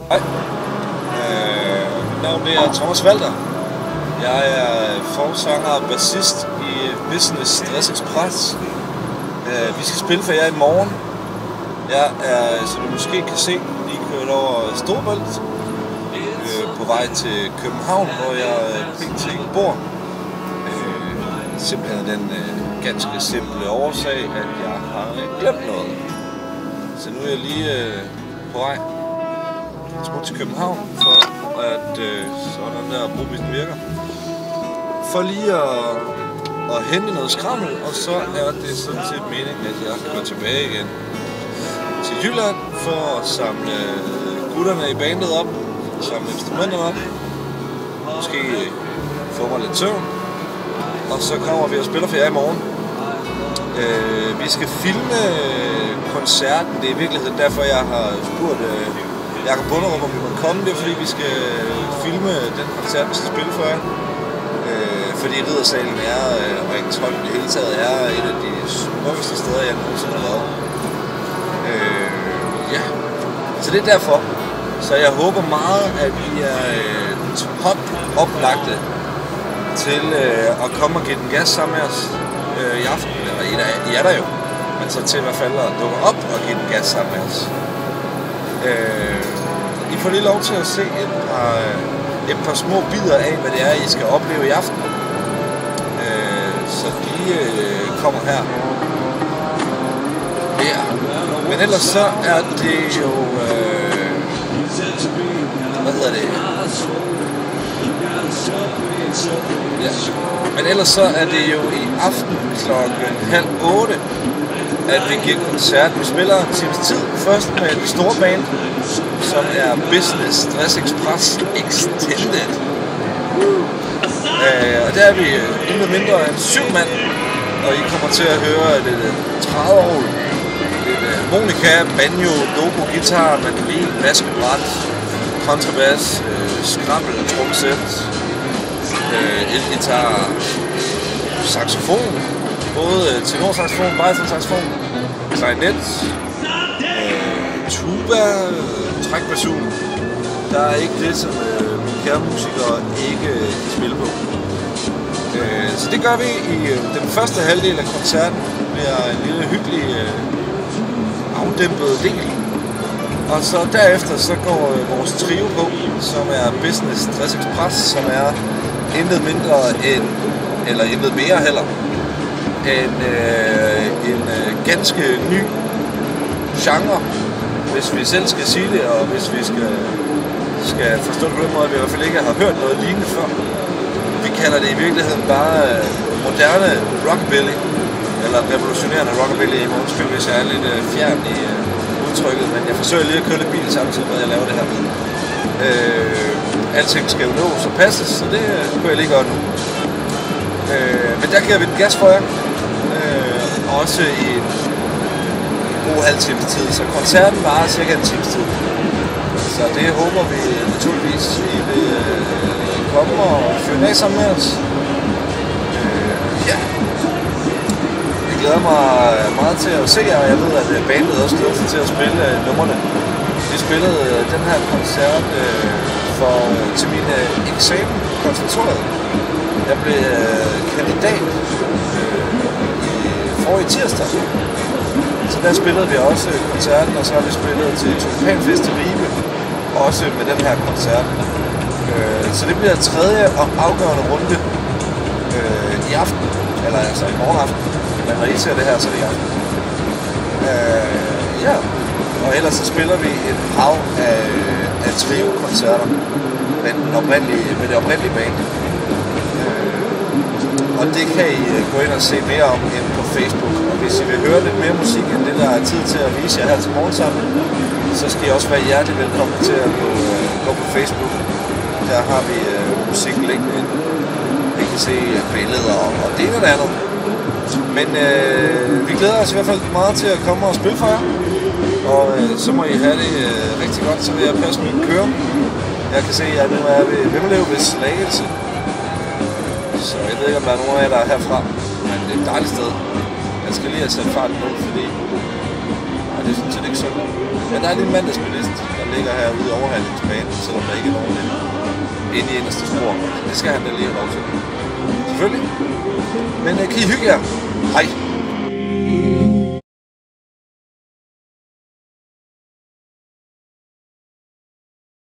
Hej. Mit navn er Thomas Walter. Jeg er forsanger og bassist i Business Stress Express. Vi skal spille for jer i morgen. Jeg er, som du måske kan se, lige kørt over Storebælt på vej til København, hvor jeg pt. Bor. Simpelthen den ganske simple årsag, at jeg har glemt noget. Så nu er jeg lige på vej til København, for at sådan der brobisen virker. For lige at hente noget skrammel, og så er det sådan set meningen, at jeg går tilbage igen til Jylland for at samle gutterne i bandet op, samle instrumenterne op, måske få mig lidt søvn, og så kommer vi og spiller for jer i morgen. Vi skal filme koncerten, det er i virkeligheden derfor jeg har spurgt Jakob Bunderup, om vi må komme. Det er fordi vi skal filme den koncert, vi skal spille for jer. Fordi Riddersalen er, og Ringensholm i det hele taget, er et af de smukkeste steder, jeg nogensinde har været. Ja, så det er derfor. Så jeg håber meget, at I er top oplagte til at komme og give den gas sammen med os i aften. Eller I er der jo, men så til i hvert fald at dukke op og give den gas sammen med os. I får lige lov til at se et par små bidder af, hvad det er, I skal opleve i aften. Så de kommer her. Ja. Men ellers så er det jo... hvad hedder det? Ja. Men ellers så er det jo i aften klokken 7:30, at vi giver koncert. Vi spiller en times tid først med det store band, som er Business Stress Express Extended. Og der er vi intet mindre end 7 mand, og I kommer til at høre lidt trædeorgel, lidt harmonika, banjo, dobro, guitar, mandolin, basketbræt, kontrabas, skrammel, tromsæt, elgitar, saxofon, både tenorsaxofon, barytonsaxofon, klarinet, tuba, trækbasun. Der er ikke det, som mine kære musikere ikke kan spille på. Så det gør vi i den første halvdel af koncerten. Det bliver en lille hyggelig afdæmpet del. Og så derefter så går vores trio på, som er Business Stress Express, som er intet mindre end, eller intet mere heller, end en ganske ny genre, hvis vi selv skal sige det, og hvis vi skal forstå det på den måde, at vi i hvert fald ikke har hørt noget lignende før. Vi kalder det i virkeligheden bare moderne rockabilly, eller revolutionerende rockabilly. I undskyld, hvis jeg er lidt fjern i udtrykket, men jeg forsøger lige at køre lidt bil samtidig med, at jeg laver det her. Alting skal jo nås og passes, så det kunne jeg lige gøre nu. Men der giver vi den gas for jer, også i en god halv times tid, så koncerten varer cirka en times tid. Så det håber vi naturligvis, I vil komme og fyre af sammen med os. Ja. Jeg glæder mig meget til at se jer, og jeg ved, at bandet også glæder sig til at spille numrene. Vi spillede den her koncert til min eksamen på konservatoriet. Jeg blev kandidat i forrige tirsdag. Så der spillede vi også koncerten, og så har vi spillet til Tulipanfest i Ribe, også med den her koncert. Så det bliver tredje og afgørende runde i aften, eller altså i morgen aften. Men når I ser det her, så er det i aften. Ja, og ellers så spiller vi et hav af trio-koncerter med det oprindelige band. Og det kan I gå ind og se mere om inde på Facebook. Og hvis I vil høre lidt mere musik end det, der er tid til at vise jer her til morgen sammen, så skal I også være hjertelig velkommen til at gå på Facebook. Der har vi musik liggende inde. I kan se billeder og det ene og det andet. Men vi glæder os i hvert fald meget til at komme og spille for jer. Og så må I have det rigtig godt, så vil jeg passe min køre. Jeg kan se, at nu er vi ved Vemmelev ved Slagelse. Så jeg ved ikke, om der er nogen af jer, der er herfra. Men det er et dejligt sted. Jeg skal lige have sat farten ned, fordi det er sådan set ikke søndag. Men der er lige en mandagsbilist, der ligger herude i overhalingsbanen, selvom der ikke er nogen inde i inderste spor. Det skal han da lige have lov til. Selvfølgelig. Men kan I hygge jer? Hej.